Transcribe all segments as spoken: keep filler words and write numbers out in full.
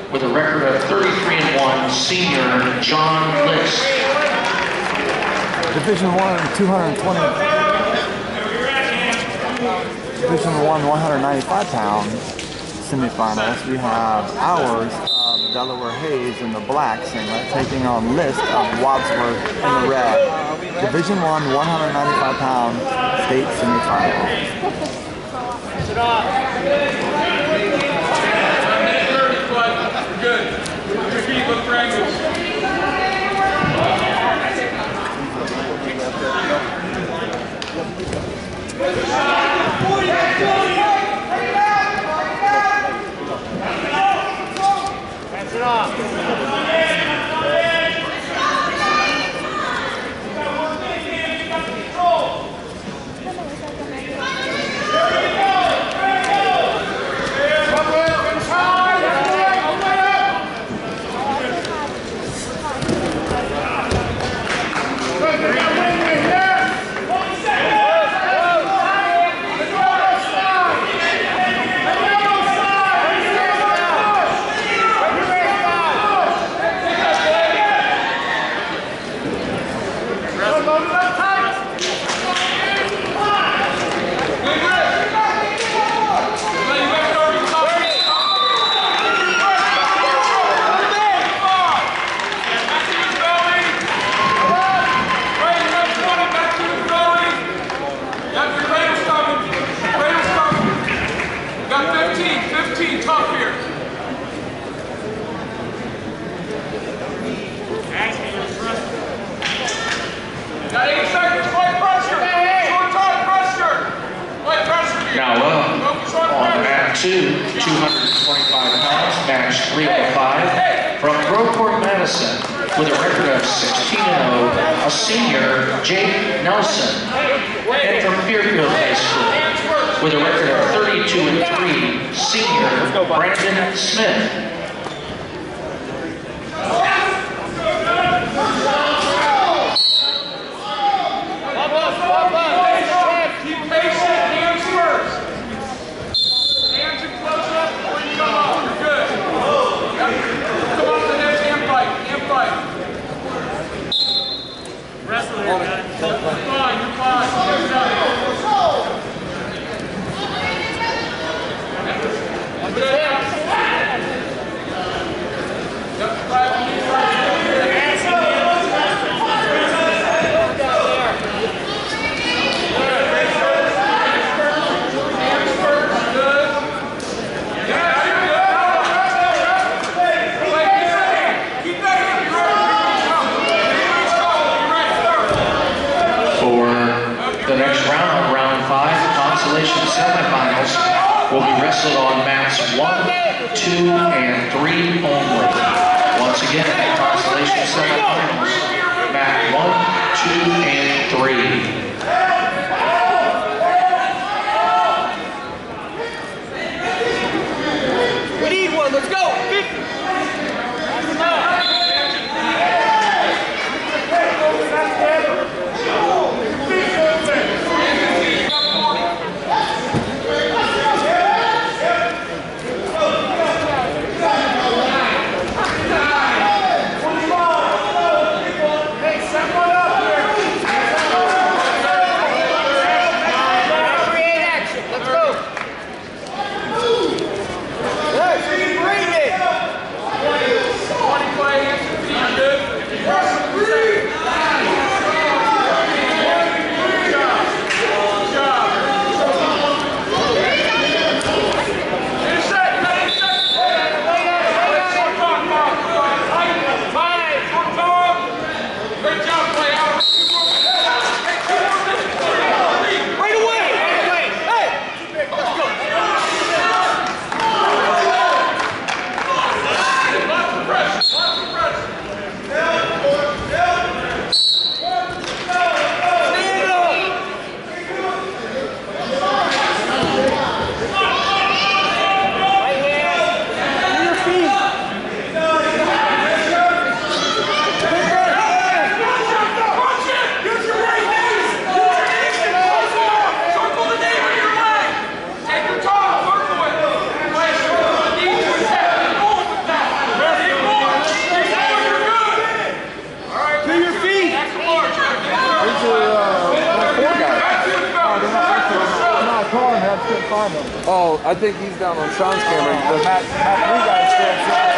with a record of thirty-three and one, senior John List. Division one, two hundred twenty. Division one, one hundred ninety-five pound semifinals. We have ours of Delaware Hayes in the black singlet taking on List of Wadsworth in the red. Division one, one hundred ninety-five pound state semifinals. Good. Your feet look triangles. Pass it off. two, two hundred twenty-five pounds, match three oh five, from Groveport, Madison, with a record of sixteen and oh, a senior, Jake Nelson, and from Fairfield High School, with a record of thirty-two and three, senior, Brandon Smith. Semifinals will be wrestled on mats one, two, and three only. Once again, the consolation semifinals, mat one, two, and three. We need one. Let's go. fifty. camera. Oh, I think he's down on Sean's camera. The Matt, Matt three guys still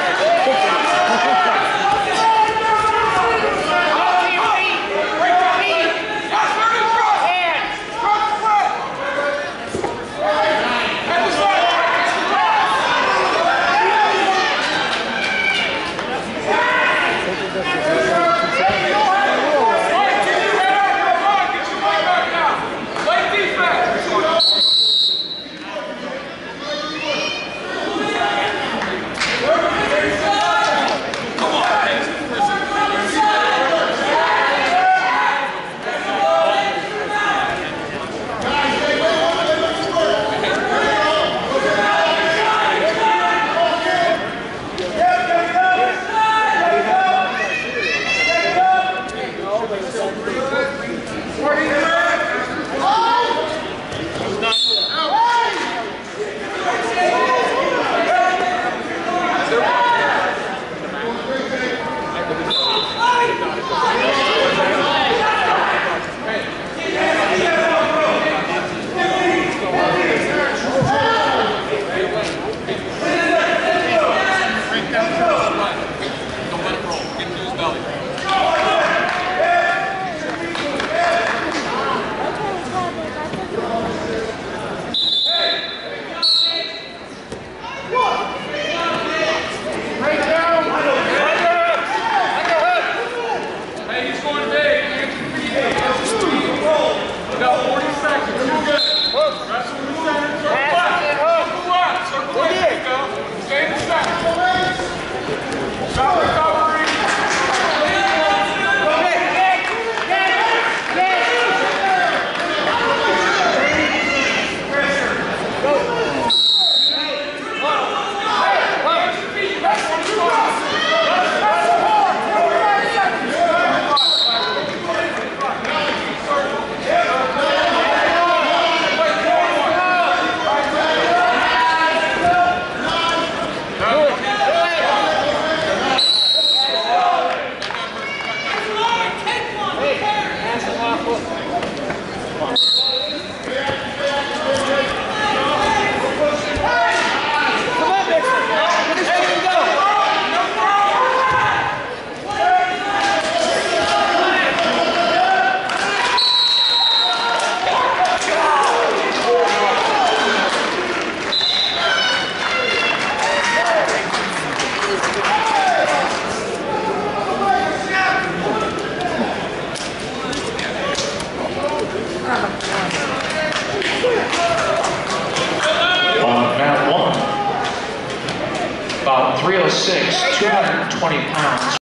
On mat one, about three oh six, two hundred twenty pounds.